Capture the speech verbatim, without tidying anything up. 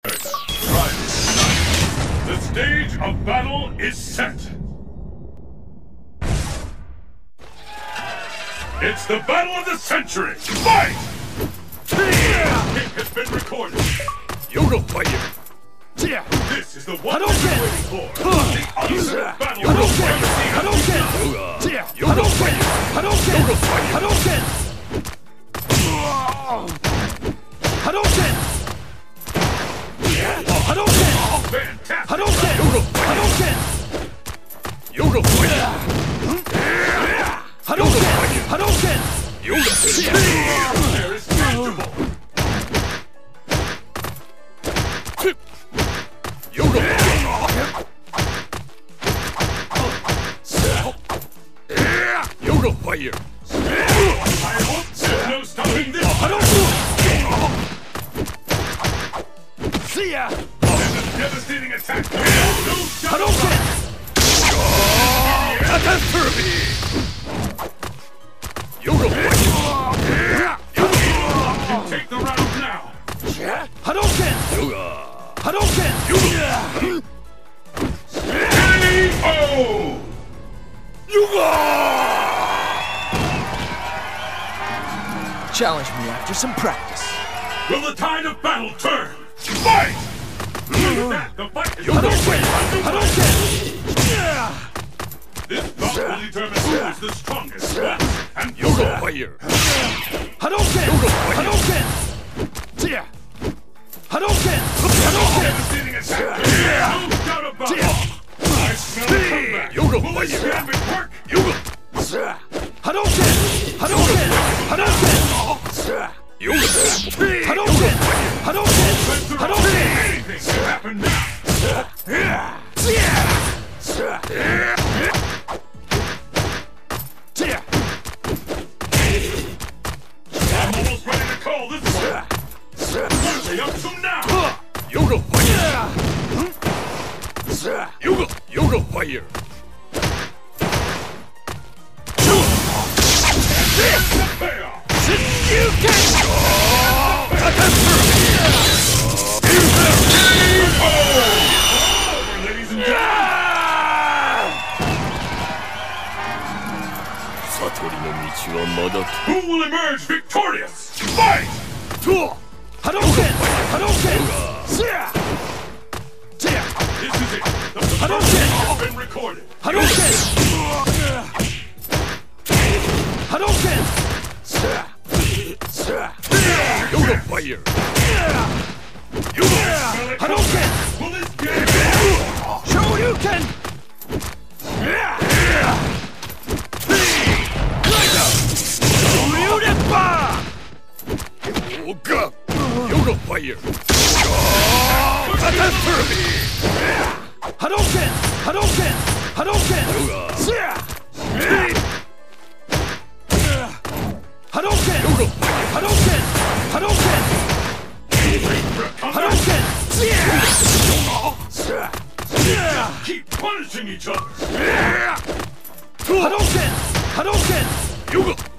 The stage of battle is set. It's the battle of the century. Fight! Kick has been recorded. Yoga fire. This is the one we've been waiting for. The ultimate battle of the Yoga fire. Yoga fire. Hadouken! Hadouken! Fantastic! Hadouken! Hadouken! Yoga fire. Hadouken! Hadouken! Yoga fire. There is tangible. Yoga fire. Yoga fire. I hope there's no stopping this. See ya! There's a devastating attack. No Hadouken! Catastrophe. Yoga fire. You take the round now. Hadouken! Yoga. Hadouken! Yoga. K O! Yoga. Challenge me after some practice. Will the tide of battle turn? Fight! Look at that, the fight is Hadouken! Hadouken! This bout will determine who is the strongest, best, and Yoga fire. Hadouken! Hadouken! Hadouken! Hadouken! devastating attack. No doubt about it. I smell a comeback. Yoga Will this fire. gambit work? Yoga. Hadouken! Hadouken! Hadouken! Yoga. Hadouken! Hadouken! Hadouken! Anything can happen now. I'm almost ready to call this one. What's the up to now? Yoga fire. Yoga. Yoga fire. The payoff. You can! Over, ladies and gentlemen. Who will emerge victorious? Fight! Hadouken! Hadouken! This is it. The first Hadouken! has been recorded. Hadouken! Hadouken! Yoga fire. Hadouken! Will this game Shoryuken! Yoga. Yoga fire. Catastrophe. Hadouken! Hadouken! Hadouken! Hadouken! Hadouken! Hadouken! Hadouken! keep punishing each other? Hadouken! Hadouken! Yoga.